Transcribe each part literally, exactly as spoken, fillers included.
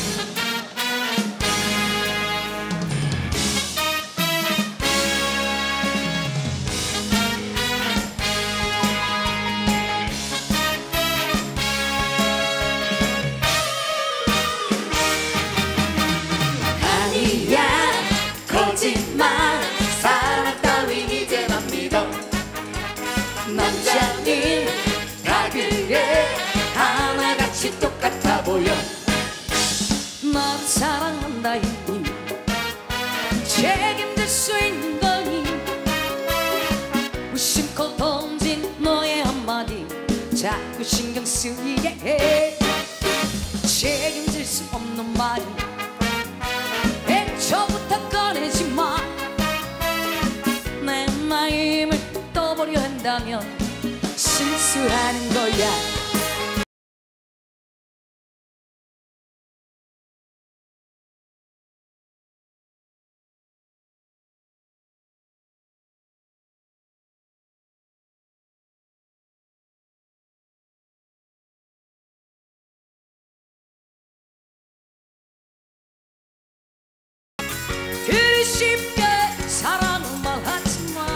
사랑 따윈 이제 난 믿어. 남자는 다 그래 하나같이 똑같아 보여. 너를 사랑한다 이니 책임질 수 있는 거니. 무심코 던진 너의 한마디 자꾸 신경 쓰이게 해. 책임질 수 없는 말이 애초부터 꺼내지 마. 내 마음을 떠보려 한다면 실수하는 거야. 그리 쉽게 사랑을 말하지만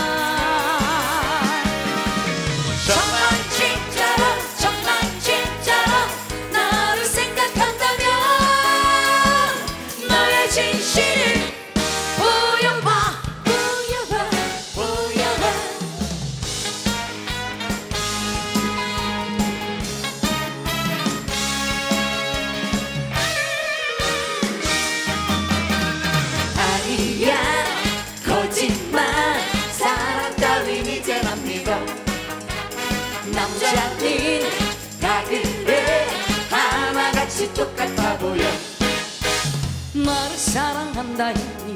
정말 진짜로 정말 진짜로 나를 생각한다면 너의 진실을 보여봐 보여봐 보여봐. 아니야 거짓말 사랑 따윈 이제 난 믿어. 남자는 다 그래 하나같이 똑같아 보여. 너를 사랑한다 이니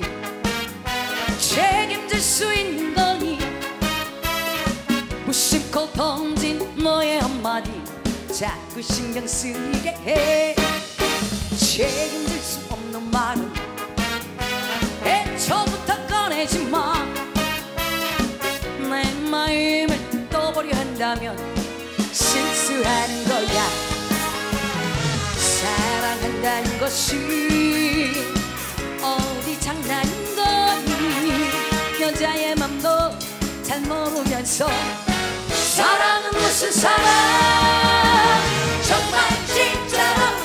책임질 수 있는 거니. 무심코 던진 너의 한마디 자꾸 신경 쓰이게 해. 책임질 수 없는 말은 애초부터 꺼내지 마. 내 마음을 떠보려 한다면 실수하는 거야. 사랑한다는 것이 어디 장난인 거니. 여자의 맘도 잘 모르면서 사랑은 무슨 사랑. 정말 진짜로